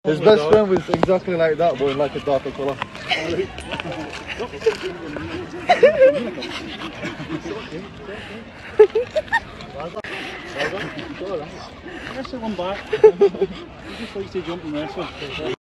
His best friend was exactly like that, but in like a darker colour. Wrestle one back. He just likes to jump and wrestle.